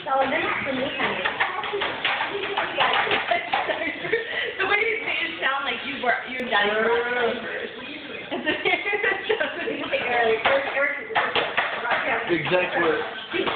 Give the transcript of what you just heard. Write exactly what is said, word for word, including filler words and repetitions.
So then it's the me honey. The way you say it sound like you were you're done first. Exactly.